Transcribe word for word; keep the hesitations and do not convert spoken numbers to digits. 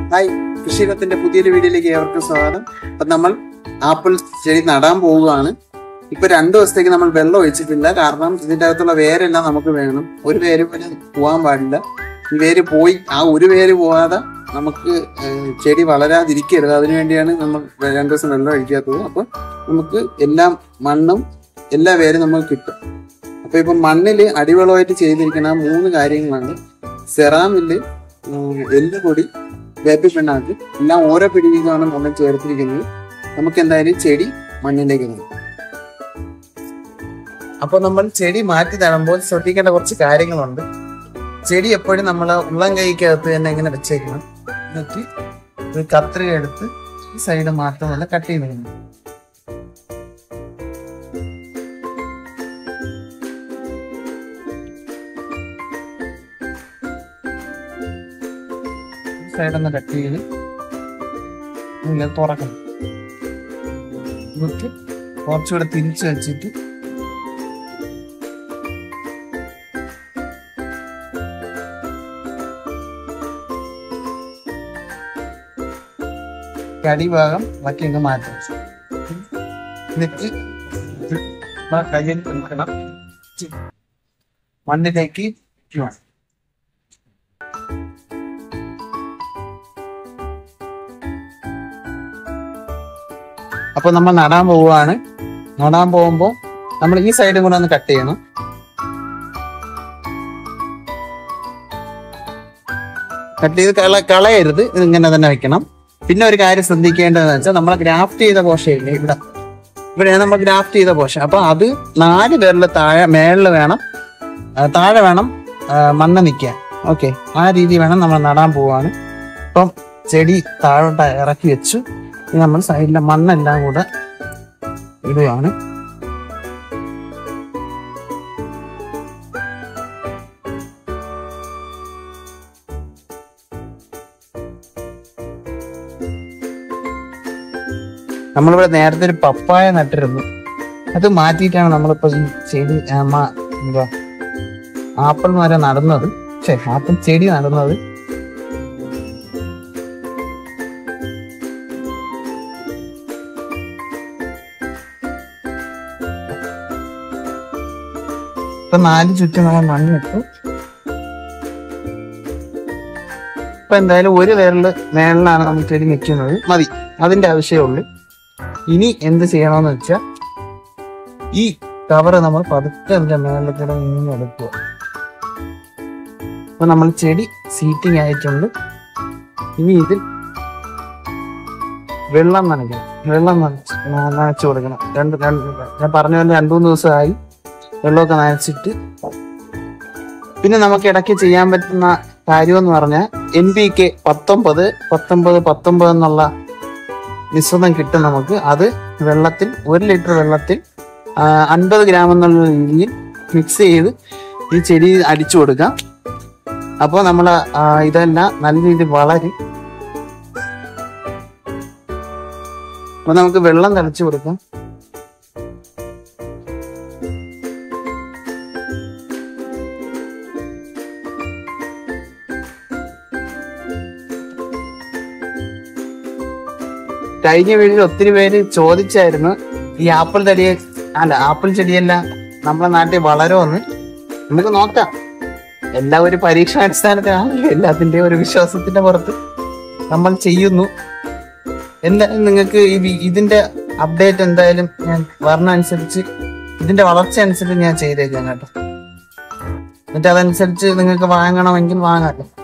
Hi, കൃഷിയിടത്തിന്റെ പുതിയൊരു വീഡിയോയിലേക്ക് ഏവർക്കും സ്വാഗതം. അപ്പം നമ്മൾ ആപ്പിൾ ചെടി നടാൻ പോവുകയാണ്. ഇപ്പൊ രണ്ടു ദിവസത്തേക്ക് നമ്മൾ വെള്ളം ഒഴിച്ചിട്ടില്ല. കാരണം ഇതിൻ്റെ അകത്തുള്ള വേരെല്ലാം നമുക്ക് വേണം. ഒരു വേര് പോലെ പോകാൻ പാടില്ല. ഈ വേര് പോയി ആ ഒരു വേര് പോകാതെ നമുക്ക് ചെടി വളരാതിരിക്കരുത്. അതിനുവേണ്ടിയാണ് നമ്മൾ രണ്ടു ദിവസം വെള്ളം ഒഴിക്കാത്തത്. അപ്പം നമുക്ക് എല്ലാം മണ്ണും എല്ലാ വേരും നമുക്ക് കിട്ടും. അപ്പൊ ഇപ്പം മണ്ണിൽ അടിവളമായിട്ട് ചെയ്തിരിക്കുന്ന മൂന്ന് കാര്യങ്ങളാണ്: സെറാമില്, എല്ലുപൊടി, വേപ്പി പിണ്ണാക്ക്, എല്ലാം ഓരോ പിടി വീതമാണ് മണ്ണിൽ ചേർത്തിരിക്കുന്നത്. നമുക്ക് എന്തായാലും ചെടി മണ്ണിലേക്ക് നടും. അപ്പോൾ നമ്മൾ ചെടി മാറ്റി നടുമ്പോൾ ശ്രദ്ധിക്കേണ്ട കുറച്ച് കാര്യങ്ങളുണ്ട്. ചെടി എപ്പോഴും നമ്മൾ ഉള്ളം കൈക്കകത്ത് തന്നെ ഇങ്ങനെ വെച്ചേക്കണം. എന്നിട്ട് ഒരു കത്രിക എടുത്ത് ഈ സൈഡ് മാത്രമല്ല കട്ട് ചെയ്ത് വേണം. സൈഡൊന്ന് കട്ട് ചെയ്ത് ഇങ്ങനെ തുറക്കണം. എന്നിട്ട് കുറച്ചുകൂടെ തിരിച്ച് വെച്ചിട്ട് അടിഭാഗം മറ്റൊന്ന് മാറ്റണം. എന്നിട്ട് കയ്യിൽ നിൽക്കണം, മണ്ണിലേക്ക് വേണം. അപ്പൊ നമ്മൾ നടാൻ പോവുകയാണ്. നടാൻ പോകുമ്പോൾ നമ്മൾ ഈ സൈഡും കൂടെ ഒന്ന് കട്ട് ചെയ്യണം. കട്ട് ചെയ്ത് കള കളയരുത് ഇതിങ്ങനെ തന്നെ വെക്കണം. പിന്നെ ഒരു കാര്യം ശ്രദ്ധിക്കേണ്ടതെന്ന് വെച്ചാൽ നമ്മളെ ഗ്രാഫ്റ്റ് ചെയ്ത പോഷയില്ലേ, ഇവിടെ ഇവിടെയാണ് നമ്മൾ ഗ്രാഫ്റ്റ് ചെയ്ത പോഷ. അപ്പൊ അത് നാല് പേരിൽ താഴെ മേളിൽ വേണം, താഴെ വേണം മണ്ണ് നിൽക്കാൻ. ഓക്കെ, ആ രീതി വേണം നമ്മൾ നടാൻ പോവാണ്. അപ്പം ചെടി താഴോട്ട് ഇറക്കി വെച്ചു. നമ്മൾ സൈഡിലെ മണ്ണെല്ലാം കൂടെ ഇടുകയാണ്. നമ്മളിവിടെ നേരത്തെ ഒരു പപ്പായ നട്ടിരുന്നു. അത് മാറ്റിയിട്ടാണ് നമ്മളിപ്പോ ഈ ചെടി എന്താ ആപ്പിൾ മരം നടുന്നത്. പക്ഷേ ആപ്പിൾ ചെടി നടുന്നത്. ഇപ്പൊ നാല് ചുറ്റും നമ്മൾ മണ്ണിട്ടു. ഇപ്പൊ എന്തായാലും ഒരു വേരില് മേളിലാണ് നമ്മൾ ചെടി നിൽക്കുന്നത്. മതി, അതിന്റെ ആവശ്യമുള്ളൂ. ഇനി എന്ത് ചെയ്യണമെന്ന് വെച്ചാൽ ഈ കവറ് നമ്മൾ പതുക്കെ അതിന്റെ മേളിൽ കൂടെ നിന്ന് എടുക്കുക. അപ്പൊ നമ്മൾ ചെടി സീറ്റിംഗ് ആയിട്ടുണ്ട്. ഇനി ഇതിൽ വെള്ളം നനയ്ക്കണം. വെള്ളം നനച്ച് നനച്ചു കൊടുക്കണം. രണ്ട് രണ്ട് ഞാൻ പറഞ്ഞ പോലെ രണ്ടു മൂന്ന് ദിവസമായി വെള്ളമൊക്കെ നനച്ചിട്ട്. പിന്നെ നമുക്ക് ഇടയ്ക്ക് ചെയ്യാൻ പറ്റുന്ന കാര്യം എന്ന് പറഞ്ഞാൽ എൻ പി കെ പത്തൊമ്പത് പത്തൊമ്പത് പത്തൊമ്പത് എന്നുള്ള മിശ്രിതം കിട്ടും നമുക്ക്. അത് വെള്ളത്തിൽ ഒരു ലിറ്റർ വെള്ളത്തിൽ അൻപത് ഗ്രാം എന്നുള്ള രീതിയിൽ മിക്സ് ചെയ്ത് ഈ ചെടി അടിച്ചു കൊടുക്കാം. അപ്പോൾ നമ്മൾ ഇതെല്ലാം നല്ല രീതിയിൽ വളരും. അപ്പൊ നമുക്ക് വെള്ളം തളിച്ചു കൊടുക്കാം. കഴിഞ്ഞ വീട്ടിൽ ഒത്തിരി പേര് ചോദിച്ചായിരുന്നു ഈ ആപ്പിൾ ചെടിയെ അല്ല ആപ്പിൾ ചെടിയെല്ലാം നമ്മളെ നാട്ടിൽ വളരുമെന്ന്. നമുക്ക് നോക്കാം. എല്ലാ ഒരു പരീക്ഷണാടിസ്ഥാനത്തിലാണല്ലോ, എല്ലാത്തിന്റെ ഒരു വിശ്വാസത്തിന്റെ പുറത്ത് നമ്മൾ ചെയ്യുന്നു. എന്തായാലും നിങ്ങൾക്ക് ഈ ഇതിന്റെ അപ്ഡേറ്റ് എന്തായാലും ഞാൻ പറഞ്ഞ അനുസരിച്ച് ഇതിന്റെ വളർച്ച അനുസരിച്ച് ഞാൻ ചെയ്തേക്കാം കേട്ടോ. എന്നിട്ട് അതനുസരിച്ച് നിങ്ങൾക്ക് വാങ്ങണമെങ്കിൽ വാങ്ങാമല്ലോ.